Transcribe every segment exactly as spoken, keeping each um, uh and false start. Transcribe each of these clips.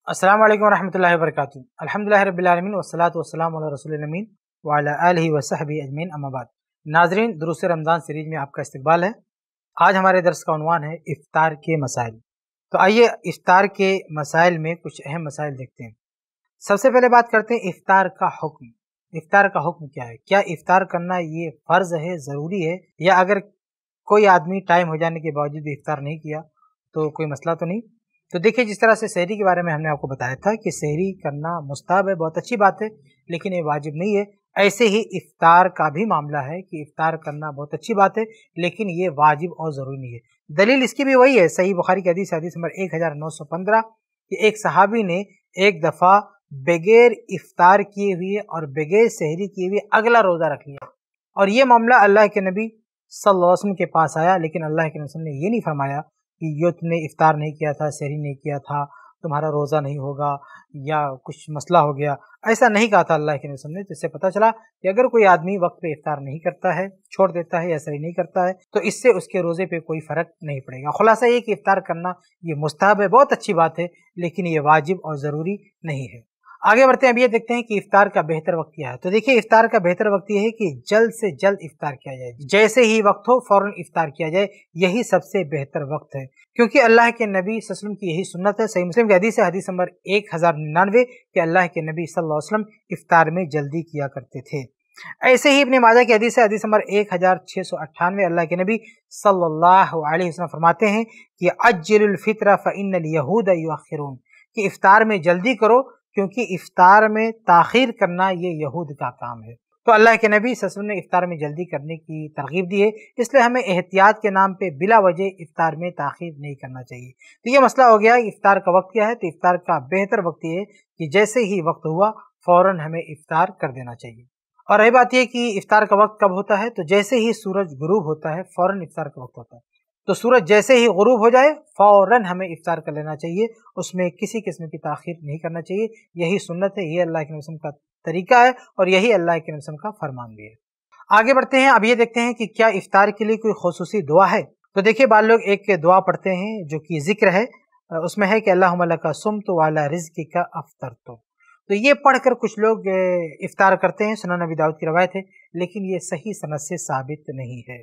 अस्सलाम वालेकुम रहमतुल्लाहि व बरकातुहू। अल्हम्दुलिल्लाहि रब्बिल आलमीन वस्सलातु वस्सलामु अला रसूलिल अमीन व अला आलिहि व सहबिहि अजमईन अम्मा बाद। नाज़रीन, दुरूस रमज़ान सीरीज में आपका इस्तकबाल है। आज हमारे दर्स का उन्वान है इफ्तार के मसाइल। तो आइए इफ्तार के मसाइल में कुछ अहम मसाइल देखते हैं। सबसे पहले बात करते हैं इफ्तार का हुक्म। इफ्तार का हुक्म क्या है? क्या इफ्तार करना ये फ़र्ज़ है, ज़रूरी है, या अगर कोई आदमी टाइम हो जाने के बावजूद भी इफ्तार नहीं किया तो कोई मसला तो नहीं? तो देखिए, जिस तरह से सहरी के बारे में हमने आपको बताया था कि सहरी करना मुस्ताहब है, बहुत अच्छी बात है, लेकिन ये वाजिब नहीं है। ऐसे ही इफ्तार का भी मामला है कि इफ्तार करना बहुत अच्छी बात है, लेकिन ये वाजिब और ज़रूरी नहीं है। दलील इसकी भी वही है, सही बुखारी की हदीस हदीस नंबर एक हज़ार नौ सौ पंद्रह कि एक सहाबी ने एक दफ़ा बगैर इफ्तार किए हुए और बगैर सहरी किए हुए अगला रोज़ा रख लिया, और ये मामला अल्लाह के नबी सल्लल्लाहु अलैहि वसल्लम के पास आया, लेकिन अल्लाह के नबी ने ये नहीं फरमाया कि यो तुमने इफ्तार नहीं किया था, सहरी नहीं किया था, तुम्हारा रोज़ा नहीं होगा या कुछ मसला हो गया। ऐसा नहीं कहा था अल्लाह के नबी ने। तो इससे पता चला कि अगर कोई आदमी वक्त पे इफ्तार नहीं करता है, छोड़ देता है या सहरी नहीं करता है, तो इससे उसके रोज़े पे कोई फ़र्क नहीं पड़ेगा। खुलासा ये कि इफ्तार करना ये मुस्ताहब है, बहुत अच्छी बात है, लेकिन ये वाजिब और ज़रूरी नहीं है। आगे बढ़ते हैं। अब ये देखते हैं कि इफ्तार का बेहतर वक्त क्या है। तो देखिए, इफ्तार का बेहतर वक्त ये है कि जल्द से जल्द इफ्तार किया जाए, जैसे ही वक्त हो फौरन इफ्तार किया जाए, यही सबसे बेहतर वक्त है, क्योंकि अल्लाह के नबी सल्लल्लाहु अलैहि वसल्लम की यही सुन्नत है। सही मुस्लिम की हदीस है, हदीस नंबर एक हज़ार निन्यानवे कि अल्लाह के नबी सल्लल्लाहु अलैहि वसल्लम इफ्तार में जल्दी किया करते थे। ऐसे ही इब्ने माजा की हदीस है, हदीस नंबर एक हज़ार छः सौ अट्ठानवे, अल्लाह के नबी सल्लल्लाहु अलैहि वसल्लम फरमाते हैं कि अज्जिलुल फित्र फ़इन्नल यहूद युअख्खिरून, कि इफ्तार में जल्दी करो, क्योंकि इफ्तार में ताखीर करना ये यहूद का काम है। तो अल्लाह के नबी सल्लल्लाहु अलैहि वसल्लम ने इफ्तार में जल्दी करने की तरगीब दी है, इसलिए हमें एहतियात के नाम पे बिला वजह इफ्तार में ताखीर नहीं करना चाहिए। तो ये मसला हो गया इफ्तार का वक्त क्या है। तो इफ्तार का बेहतर वक्त ये है कि जैसे ही वक्त हुआ फौरन हमें इफ्तार कर देना चाहिए। और रही बात यह कि इफ्तार का वक्त कब होता है, तो जैसे ही सूरज गुरूब होता है फौरन इफ्तार का वक्त होता है। तो सूरज जैसे ही गुरूब हो जाए फौरन हमें इफ्तार कर लेना चाहिए, उसमें किसी किस्म की ताखीर नहीं करना चाहिए। यही सुन्नत है, यही अल्लाह के नबी का तरीका है, और यही अल्लाह के नबी का फरमान भी है। आगे बढ़ते हैं। अब ये देखते हैं कि क्या इफ्तार के लिए कोई खुसूसी दुआ है। तो देखिए, बाल लोग एक दुआ पढ़ते हैं जो कि जिक्र है, उसमें है कि अल्लाहुम्मा लका सुम्तु व अला रिज़्क़िका अफ़्तरतु। तो ये पढ़कर कुछ लोग इफ्तार करते हैं, सुनन नबी दाऊद की रवायत है, लेकिन ये सही सनद से साबित नहीं है।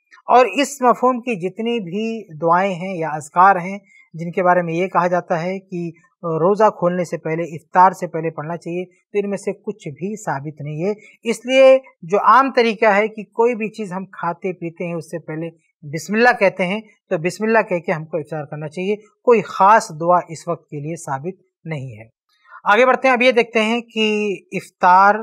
और इस मफ़हूम की जितनी भी दुआएं हैं या अज़कार हैं जिनके बारे में ये कहा जाता है कि रोज़ा खोलने से पहले, इफ्तार से पहले पढ़ना चाहिए, तो इनमें से कुछ भी साबित नहीं है। इसलिए जो आम तरीका है कि कोई भी चीज़ हम खाते पीते हैं उससे पहले बिस्मिल्लाह कहते हैं, तो बिस्मिल्लाह कह के हमको इफ्तार करना चाहिए। कोई ख़ास दुआ इस वक्त के लिए साबित नहीं है। आगे बढ़ते हैं। अब ये देखते हैं कि इफ्तार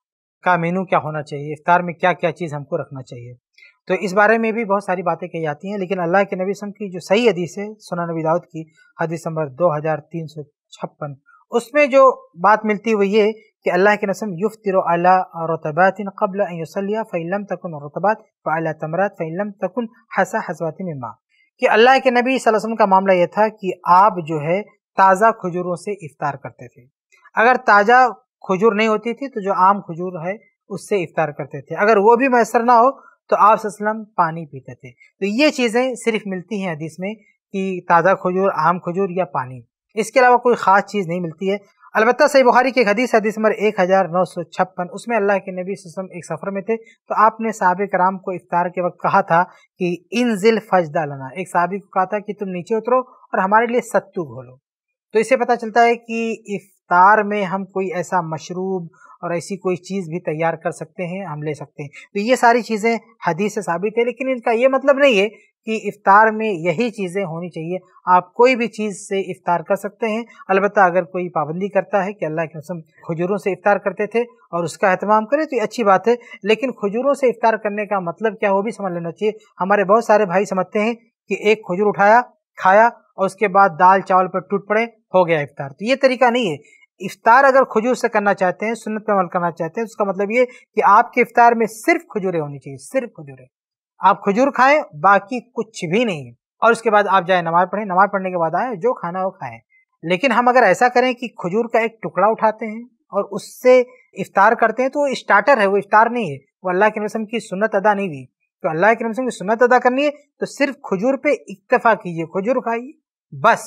का मेनू क्या होना चाहिए, इफ्तार में क्या क्या चीज़ हमको रखना चाहिए। तो इस बारे में भी बहुत सारी बातें कही जाती हैं, लेकिन अल्लाह के नबी सल्लल्लाहु अलैहि वसल्लम की जो सही हदीस है, सुनन नबी दाऊद की हदीस नंबर दो हज़ार तीन सौ छप्पन, उसमें जो बात मिलती है वो ये कि अल्लाह के नबी युफ्तिरु अला रुतबातिन क़ब्ल अन युसल्लिया फ़इन लम तकुन रुतबात फ़अला तमरात फ़इन लम तकुन हसा हज़वातिन मिन मा, कि अल्लाह के नबी सल्लल्लाहु अलैहि वसल्लम का मामला यह था कि आप जो है ताज़ा खजूरों से इफ्तार करते थे। अगर ताज़ा खजूर नहीं होती थी तो जो आम खजूर है उससे इफ्तार करते थे। अगर वो भी मैसर ना हो तो आप सल्लल्लाहु अलैहि वसल्लम पानी पीते थे। तो ये चीज़ें सिर्फ मिलती हैं हदीस में कि ताज़ा खजूर, आम खजूर या पानी, इसके अलावा कोई ख़ास चीज़ नहीं मिलती है। अलबत्ता सही बुखारी की एक हदीस, हदीस नंबर एक हज़ार नौ सौ छप्पन, उसमें अल्लाह के नबी सल्लल्लाहु अलैहि वसल्लम एक सफ़र में थे, तो आपने सहाबे कराम को इफ्तार के वक्त कहा था कि इनजिल फजदा लना, एक सहाबी को कहा था कि तुम नीचे उतरो और हमारे लिए सत्तू घोलो। तो इससे पता चलता है कि इफ्तार में हम कोई ऐसा मशरूब और ऐसी कोई चीज़ भी तैयार कर सकते हैं, हम ले सकते हैं। तो ये सारी चीज़ें हदीस से साबित है, लेकिन इनका ये मतलब नहीं है कि इफ्तार में यही चीज़ें होनी चाहिए। आप कोई भी चीज़ से इफ्तार कर सकते हैं। अलबत्ता अगर कोई पाबंदी करता है कि अल्लाह के कसम खजूरों से इफ्तार करते थे और उसका एहतमाम करें, तो ये अच्छी बात है, लेकिन खजूरों से इफ्तार करने का मतलब क्या, वो भी समझ लेना चाहिए। हमारे बहुत सारे भाई समझते हैं कि एक खजूर उठाया, खाया और उसके बाद दाल चावल पर टूट पड़े, हो गया इफ्तार। तो ये तरीका नहीं है। इफ्तार अगर खजूर से करना चाहते हैं, सुन्नत पे अमल करना चाहते हैं, तो उसका मतलब ये कि आपके इफ्तार में सिर्फ खजूरें होनी चाहिए, सिर्फ खजूरें। आप खजूर खाएं, बाकी कुछ भी नहीं, और उसके बाद आप जाए नमाज पढ़ें, नमाज पढ़ने के बाद आए, जो खाना हो खाएं। लेकिन हम अगर ऐसा करें कि खजूर का एक टुकड़ा उठाते हैं और उससे इफ्तार करते हैं, तो वो स्टार्टर है, वो इफ्तार नहीं है, वो अल्लाह के नबी की सुन्नत अदा नहीं हुई। तो अल्लाह के नबी की सुन्नत अदा करनी है तो सिर्फ खजूर पे इक्तफा कीजिए, खजूर खाइए बस।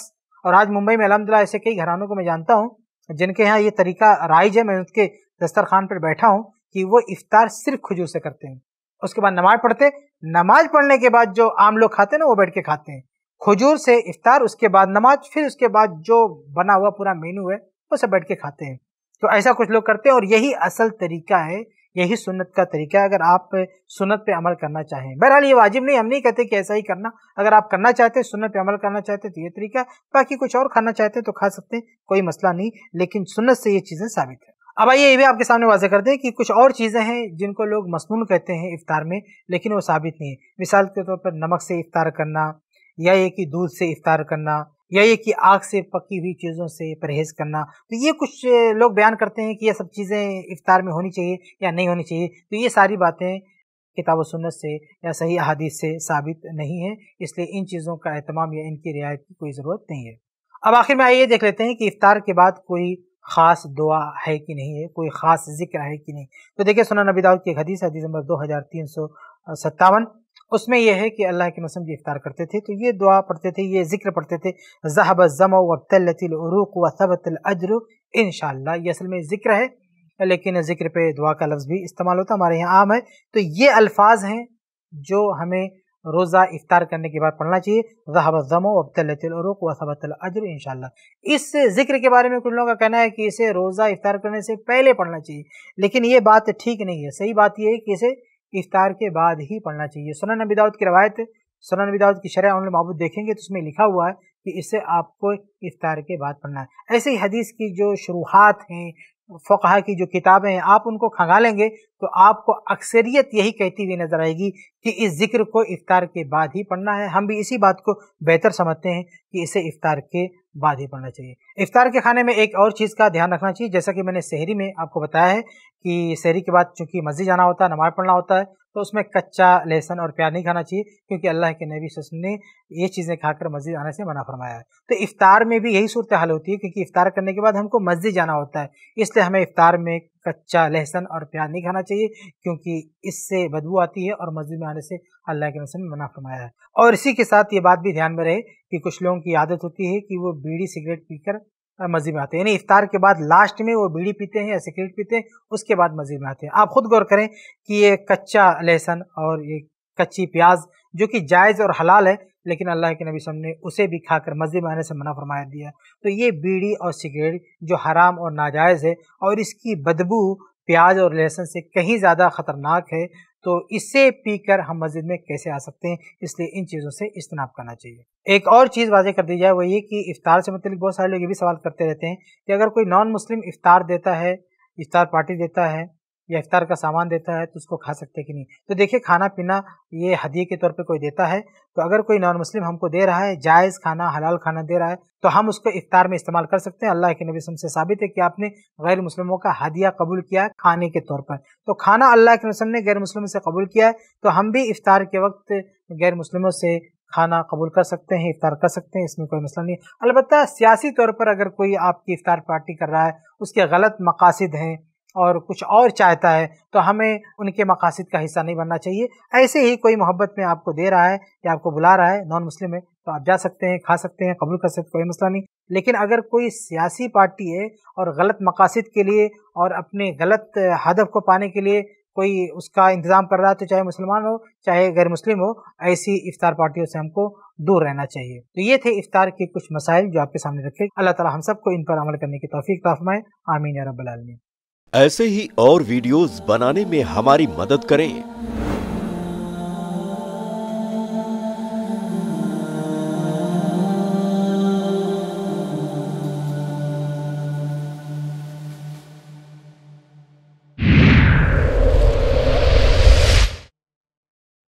اور آج ممبئی میں الحمدللہ ایسے کئی گھرانوں کو میں جانتا ہوں جن کے یہاں یہ طریقہ رائج ہے، میں اس کے دسترخوان پر بیٹھا ہوں کہ وہ افطار صرف کھجور سے کرتے ہیں، اس کے بعد نماز پڑھتے، نماز پڑھنے کے بعد جو عام لوگ کھاتے ہیں نا وہ بیٹھ کے کھاتے ہیں، کھجور سے افطار، اس کے بعد نماز، پھر اس کے بعد جو بنا ہوا پورا مینو ہے وہ سب بیٹھ کے کھاتے ہیں۔ تو ایسا کچھ لوگ کرتے ہیں اور یہی اصل طریقہ ہے، یہی سنت کا طریقہ ہے اگر آپ سنت پہ عمل کرنا چاہیں۔ بہرحال یہ واجب نہیں، ہم نہیں کہتے کہ ایسا ہی کرنا، اگر آپ کرنا چاہتے ہیں، سنت پہ عمل کرنا چاہتے ہیں تو یہ طریقہ ہے، باقی کچھ اور کھانا چاہتے ہیں تو کھا سکتے ہیں، کوئی مسئلہ نہیں، لیکن سنت سے یہ چیزیں ثابت ہیں۔ اب آئیے یہ بھی آپ کے سامنے واضح کر دیں کہ کچھ اور چیزیں ہیں جن کو لوگ مسنون کہتے ہیں افطار میں، لیکن وہ ثابت نہیں ہے۔ مثال کے طور پر نمک سے افطار کرنا، یا یہ کہ دودھ سے افطار کرنا، یا یہ کہ آگ سے پکی ہوئی چیزوں سے پرہیز کرنا، تو یہ کچھ لوگ بیان کرتے ہیں کہ یہ سب چیزیں افطار میں ہونی چاہیے یا نہیں ہونی چاہیے، تو یہ ساری باتیں کتاب و سنت سے یا صحیح احادیث سے ثابت نہیں ہے، اس لیے ان چیزوں کا اہتمام یا ان کی رعایت کی کوئی ضرورت نہیں ہے۔ اب آخر میں آئیے دیکھ لیتے ہیں کہ افطار کے بعد کوئی خاص دعا ہے کہ نہیں ہے، کوئی خاص ذکر ہے کہ نہیں۔ تو دیکھیں سنن نبی داؤد کی ایک حدیث حدیث نمبر دو ہزار تین سو ستاون، اس میں یہ ہے کہ اللہ کے نبی افطار کرتے تھے تو یہ دعا پڑھتے تھے، یہ ذکر پڑھتے تھے، ذهب الظمأ وابتلت العروق وثبت الاجر انشاءاللہ۔ یہ اصل میں ذکر ہے، لیکن ذکر پہ دعا کا لفظ بھی استعمال ہوتا ہے، ہمارے یہاں عام ہے۔ تو یہ الفاظ ہیں جو ہمیں روزہ افطار کرنے کے بعد پڑھنا چاہیے، ذهب الظمأ وابتلت العروق وثبت الاجر انشاءاللہ۔ اس ذکر کے بارے میں کچھ لوگوں کا کہنا ہے کہ اسے روزہ افطار کرنے سے پہلے پڑھنا چاہیے، لیکن یہ بات ٹھیک نہیں ہے۔ صحیح بات یہ ہے کہ اسے افطار کے بعد ہی پڑھنا چاہیے۔ سنن نبی داؤد کی روایت، سنن نبی داؤد کی شرح ان معبود دیکھیں گے تو اس میں لکھا ہوا ہے کہ اسے آپ کو افطار کے بعد پڑھنا ہے۔ ایسے ہی حدیث کی جو شروحات ہیں، فقہا کی جو کتابیں ہیں، آپ ان کو کھنگالیں گے تو آپ کو اکثریت یہی کہتی ہوئی نظر آئے گی کہ اس ذکر کو افطار کے بعد ہی پڑھنا ہے۔ ہم بھی اسی بات کو بہتر سمجھتے ہیں کہ اسے افطار کے بعد ہی پڑھنا چاہیے۔ افطار کے کھانے میں ایک اور چیز کا دھیان رکھنا چاہیے، جیسا کہ میں نے سحری میں آپ کو بتایا ہے کہ سحری کے بعد چونکہ مسجد جانا ہوتا ہے، نماز پڑھنا ہوتا ہے، تو اس میں کچا لہسن اور پیاز نہیں کھانا چاہیے، کیونکہ اللہ کے نبی صلی اللہ علیہ وسلم نے یہ چیزیں کھا کر مسجد آنے سے منع فرمایا ہے۔ تو افطار میں بھی یہی صورتحال ہوتی ہے، کیونکہ افطار کرنے کے بعد ہم کو مسجد جانا ہوتا ہے، اس لیے ہمیں افطار میں کچا لہسن اور پیاز نہیں کھانا چاہیے، کیونکہ اس سے بدبو آتی ہے اور مسجد میں آنے سے اللہ کے نبی نے منع فرمایا ہے۔ اور اسی کے ساتھ یہ بات بھی دھیان میں رہے کہ کچھ لوگوں کی عادت ہوتی ہے کہ وہ بیڑی سگریٹ پی کر مسجد میں آتے ہیں، یعنی افطار کے بعد لاسٹ میں وہ بیڑی پیتے ہیں یا سگریٹ پیتے ہیں، اس کے بعد مسجد میں آتے ہیں۔ آپ خود غور کریں کہ یہ کچا لہسن اور یہ کچی پیاز جو کہ جائز اور حلال ہے، لیکن اللہ کے نبی صلی اللہ علیہ وسلم نے اسے بھی کھا کر مسجد میں آنے سے منع فرمایا دیا۔ تو یہ بیڑی اور سگریٹ جو حرام اور ناجائز ہے اور اس کی بدبو پیاز اور لہسن سے کہیں زیادہ خطرناک ہے، تو اسے پی کر ہم مسجد میں کیسے آ سکتے ہیں؟ اس لیے ان چیزوں سے اجتناب کرنا چاہیے۔ ایک اور چیز واضح کر دی جائے وہ یہ کہ افطار سے متعلق بہت سارے لوگ یہ بھی سوال کرتے رہتے ہیں کہ اگر کوئی نان مسلم افطار دیتا ہے، افطار پارٹی دیتا ہے یا افطار کا سامان دیتا ہے تو اس کو کھا سکتے کہ نہیں؟ تو دیکھیں کھانا پینا یہ ہدیے کے طور پہ کوئی دیتا ہے، تو اگر کوئی نان مسلم ہم کو دے رہا ہے، جائز کھانا حلال کھانا دے رہا ہے، تو ہم اس کو افطار میں استعمال کر سکتے ہیں۔ اللہ کے نبی صلی اللہ علیہ وسلم سے ثابت ہے کہ آپ نے غیر مسلموں کا ہدیہ قبول کیا ہے کھانے کے طور پر، تو کھانا اللہ کے نبی نے غیر مسلموں سے قبول کیا ہے، تو ہم بھی افطار کے وقت غیر مسلموں سے کھانا قبول کر سکتے ہیں، افطار کر سکتے ہیں، اس میں کوئی مسئلہ نہیں۔ البتہ سیاسی طور پر اگر کوئی آپ کی افطار پارٹی کر رہا ہے، اس کے غلط مقاصد ہیں اور کچھ اور چاہتا ہے، تو ہمیں ان کے مقاصد کا حصہ نہیں بننا چاہیے۔ ایسے ہی کوئی محبت میں آپ کو دے رہا ہے یا آپ کو بلا رہا ہے، نان مسلم ہے، تو آپ جا سکتے ہیں، کھا سکتے ہیں، قبول کر سکتے ہیں، کوئی مسئلہ نہیں۔ لیکن اگر کوئی سیاسی پارٹی ہے اور غلط مقاصد کے لیے اور اپنے غلط ہدف کو پانے کے لیے کوئی اس کا انتظام کر رہا ہے، تو چاہے مسلمان ہو چاہے غیر مسلم ہو، ایسی افطار پارٹیوں سے ہم کو دور رہنا چاہیے۔ تو یہ تھے افطار کے کچھ مسائل جو آپ کے سامنے رکھے۔ اللہ تعالی ہم سب کو ان پر عمل کرنے کی توفیق عطا فرمائے، آمین یا رب العالمین۔ ایسے ہی اور ویڈیوز بنانے میں ہماری مدد کریں۔